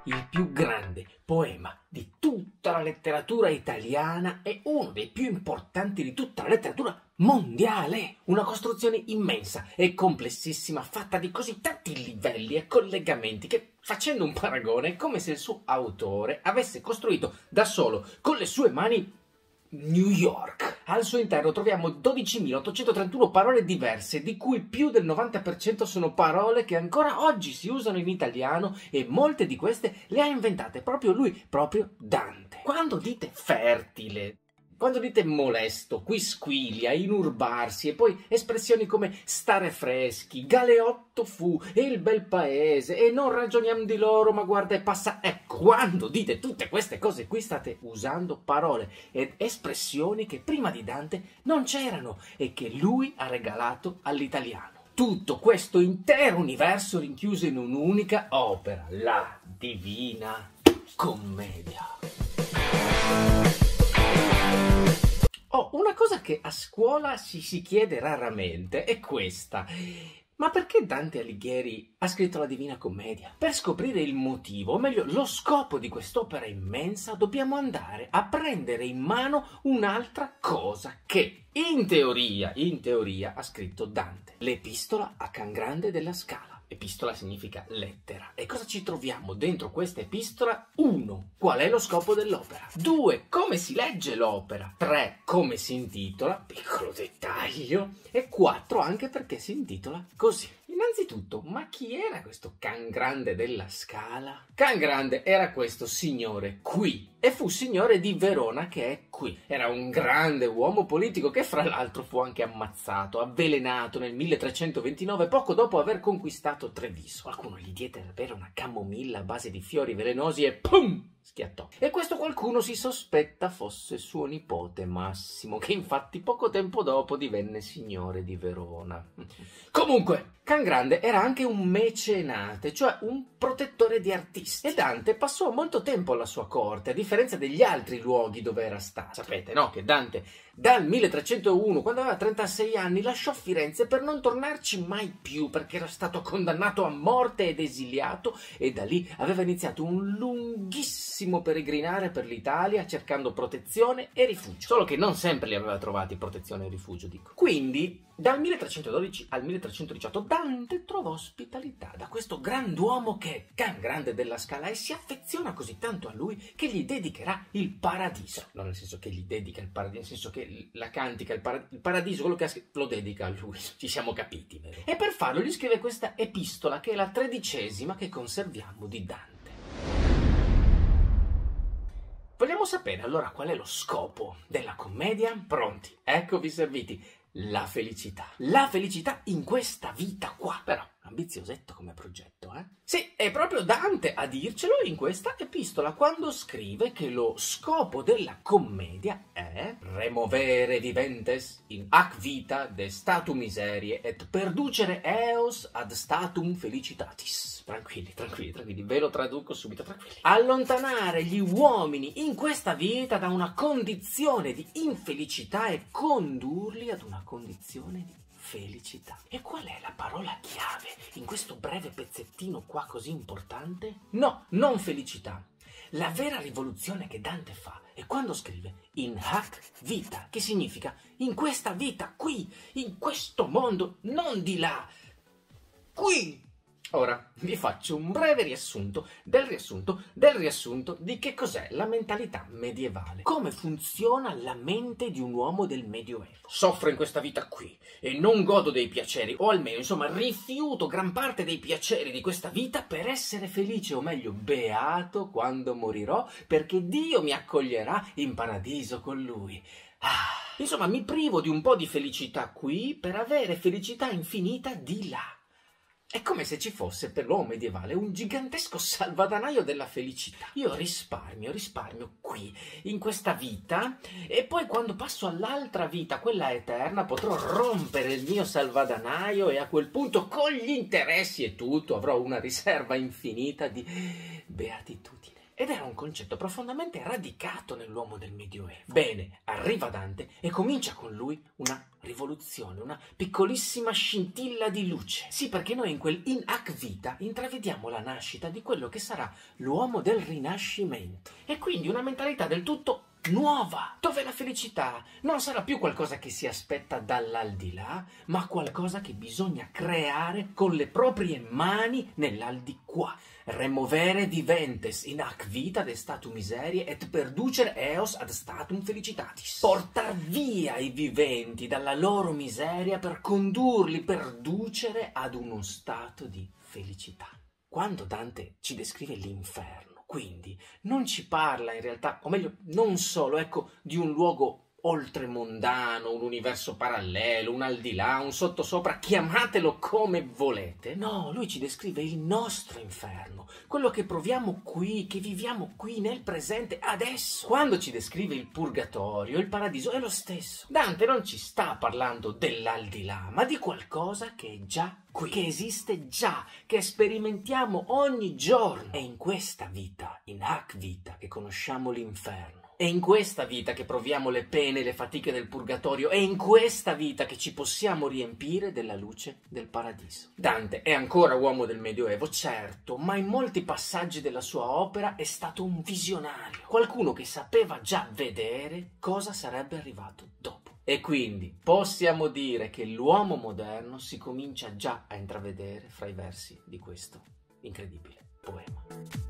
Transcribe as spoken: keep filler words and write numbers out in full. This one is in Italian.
il più grande poema di tutta la letteratura italiana e uno dei più importanti di tutta la letteratura mondiale. Una costruzione immensa e complessissima, fatta di così tanti livelli e collegamenti che, facendo un paragone, è come se il suo autore avesse costruito da solo, con le sue mani, New York. Al suo interno troviamo dodicimilaottocentotrentuno parole diverse, di cui più del novanta per cento sono parole che ancora oggi si usano in italiano, e molte di queste le ha inventate proprio lui, proprio Dante. Quando dite fertile, quando dite molesto, quisquilia, inurbarsi, e poi espressioni come stare freschi, galeotto fu, e il bel paese, e non ragioniamo di loro, ma guarda e passa. Ecco, quando dite tutte queste cose qui state usando parole ed espressioni che prima di Dante non c'erano e che lui ha regalato all'italiano. Tutto questo intero universo rinchiuso in un'unica opera, la Divina Commedia. Oh, una cosa che a scuola ci si chiede raramente è questa. Ma perché Dante Alighieri ha scritto la Divina Commedia? Per scoprire il motivo, o meglio lo scopo di quest'opera immensa, dobbiamo andare a prendere in mano un'altra cosa che, in teoria, in teoria, ha scritto Dante. L'Epistola a Can Grande della Scala. Epistola significa lettera. E cosa ci troviamo dentro questa epistola? uno. Qual è lo scopo dell'opera? due. Come si legge l'opera? tre. Come si intitola? Piccolo dettaglio. E quattro. Anche perché si intitola così. Innanzitutto, ma chi era questo Can Grande della Scala? Can Grande era questo signore qui, e fu signore di Verona, che è qui. Era un grande uomo politico che fra l'altro fu anche ammazzato, avvelenato nel milletrecentoventinove, poco dopo aver conquistato Treviso. Qualcuno gli diede da bere una camomilla a base di fiori velenosi e pum! Schiattò. E questo qualcuno si sospetta fosse suo nipote Massimo, che infatti poco tempo dopo divenne signore di Verona. Comunque, Can Grande era anche un mecenate, cioè un protettore di artisti. E Dante passò molto tempo alla sua corte, a differenza degli altri luoghi dove era stato. Sapete, no? Che Dante dal milletrecentouno, quando aveva trentasei anni, lasciò Firenze per non tornarci mai più, perché era stato condannato a morte ed esiliato, e da lì aveva iniziato un lunghissimo peregrinare per l'Italia cercando protezione e rifugio. Solo che non sempre li aveva trovati protezione e rifugio, dico. Quindi, dal milletrecentododici al milletrecentodiciotto, Dante trovò ospitalità da questo grand'uomo che è Can Grande della Scala, e si affeziona così tanto a lui che gli dedicherà il paradiso. Non nel senso che gli dedica il paradiso, nel senso che la cantica, il, para il paradiso, quello che ha scritto, lo dedica a lui, ci siamo capiti, vero? E per farlo gli scrive questa epistola, che è la tredicesima che conserviamo di Dante. Vogliamo sapere allora qual è lo scopo della commedia? Pronti, eccovi serviti. La felicità. La felicità in questa vita qua. Però, ambiziosetto come progetto, eh? Sì, è proprio Dante a dircelo in questa epistola, quando scrive che lo scopo della commedia è removere viventes in ac vita de statum miserie et perducere eos ad statum felicitatis. Tranquilli, tranquilli, tranquilli, ve lo traduco subito, tranquilli. Allontanare gli uomini in questa vita da una condizione di infelicità e condurli ad una condizione di felicità. E qual è la parola chiave in questo breve pezzettino qua così importante? No, non felicità. La vera rivoluzione che Dante fa è quando scrive in hac vita, che significa in questa vita, qui, in questo mondo, non di là, qui. Ora vi faccio un breve riassunto del riassunto del riassunto di che cos'è la mentalità medievale. Come funziona la mente di un uomo del Medioevo. Soffro in questa vita qui e non godo dei piaceri, o almeno, insomma, rifiuto gran parte dei piaceri di questa vita per essere felice, o meglio, beato quando morirò, perché Dio mi accoglierà in paradiso con Lui. Ah, insomma, mi privo di un po' di felicità qui per avere felicità infinita di là. È come se ci fosse per l'uomo medievale un gigantesco salvadanaio della felicità. Io risparmio, risparmio qui, in questa vita, e poi quando passo all'altra vita, quella eterna, potrò rompere il mio salvadanaio e a quel punto, con gli interessi e tutto, avrò una riserva infinita di beatitudine. ed era un concetto profondamente radicato nell'uomo del Medioevo. Bene, arriva Dante e comincia con lui una rivoluzione, una piccolissima scintilla di luce. Sì, perché noi in quel in hac vita intravediamo la nascita di quello che sarà l'uomo del Rinascimento, e quindi una mentalità del tutto nuova, dove la felicità non sarà più qualcosa che si aspetta dall'aldilà, ma qualcosa che bisogna creare con le proprie mani nell'aldiquà. Removere diventes in hac vita de statum miseriae et perducere eos ad statum felicitatis. Portar via i viventi dalla loro miseria per condurli, perducere ad uno stato di felicità. Quando Dante ci descrive l'inferno, quindi non ci parla in realtà, o meglio, non solo, ecco, di un luogo oltremondano, un universo parallelo, un aldilà, un sottosopra, chiamatelo come volete. No, lui ci descrive il nostro inferno, quello che proviamo qui, che viviamo qui nel presente, adesso. Quando ci descrive il purgatorio, il paradiso, è lo stesso. Dante non ci sta parlando dell'aldilà, ma di qualcosa che è già qui, che esiste già, che sperimentiamo ogni giorno. È in questa vita, in hac vita, che conosciamo l'inferno. È in questa vita che proviamo le pene e le fatiche del purgatorio. È in questa vita che ci possiamo riempire della luce del paradiso. Dante è ancora uomo del Medioevo, certo, ma in molti passaggi della sua opera è stato un visionario. Qualcuno che sapeva già vedere cosa sarebbe arrivato dopo. E quindi possiamo dire che l'uomo moderno si comincia già a intravedere fra i versi di questo incredibile poema.